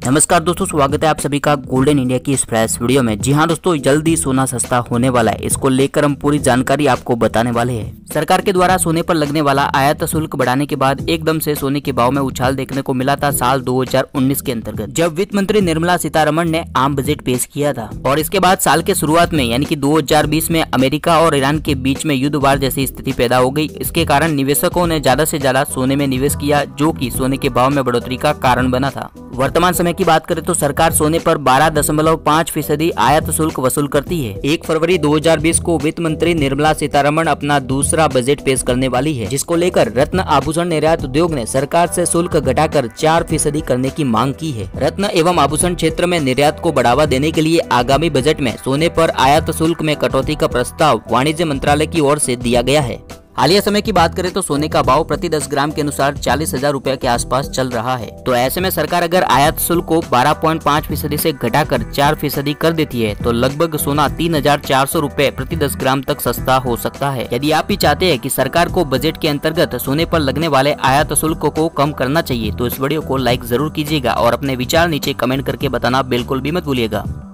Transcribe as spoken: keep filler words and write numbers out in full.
नमस्कार दोस्तों, स्वागत है आप सभी का गोल्डन इंडिया की इस फ्लैश वीडियो में। जी हां दोस्तों, जल्दी सोना सस्ता होने वाला है। इसको लेकर हम पूरी जानकारी आपको बताने वाले हैं। सरकार के द्वारा सोने पर लगने वाला आयात शुल्क बढ़ाने के बाद एकदम से सोने के भाव में उछाल देखने को मिला था साल दो हज़ार उन्नीस के अंतर्गत, जब वित्त मंत्री निर्मला सीतारमण ने आम बजट पेश किया था। और इसके बाद साल के शुरुआत में यानी कि दो हज़ार बीस में अमेरिका और ईरान के बीच में युद्ध वार जैसी स्थिति पैदा हो गई। इसके कारण निवेशकों ने ज्यादा से ज्यादा सोने में निवेश किया, जो कि सोने के भाव में बढ़ोतरी का कारण बना था। वर्तमान समय की बात करें तो सरकार सोने पर बारह दशमलव पाँच फीसदी आयात शुल्क वसूल करती है। एक फरवरी दो हज़ार बीस को वित्त मंत्री निर्मला सीतारमण अपना दूसरा बजट पेश करने वाली है, जिसको लेकर रत्न आभूषण निर्यात उद्योग ने सरकार से शुल्क घटाकर चार फीसदी करने की मांग की है। रत्न एवं आभूषण क्षेत्र में निर्यात को बढ़ावा देने के लिए आगामी बजट में सोने पर आयात शुल्क में कटौती का प्रस्ताव वाणिज्य मंत्रालय की ओर से दिया गया है। हालिया समय की बात करें तो सोने का भाव प्रति दस ग्राम के अनुसार चालीस हजार रूपए के आसपास चल रहा है। तो ऐसे में सरकार अगर आयात शुल्क को बारह पॉइंट पाँच फीसदी से घटाकर चार फीसदी कर देती है तो लगभग सोना तीन हजार चार सौ रूपए प्रति दस ग्राम तक सस्ता हो सकता है। यदि आप भी चाहते हैं कि सरकार को बजट के अंतर्गत सोने पर लगने वाले आयात शुल्क को कम करना चाहिए तो इस वीडियो को लाइक जरूर कीजिएगा और अपने विचार नीचे कमेंट करके बताना बिल्कुल भी मत भूलिएगा।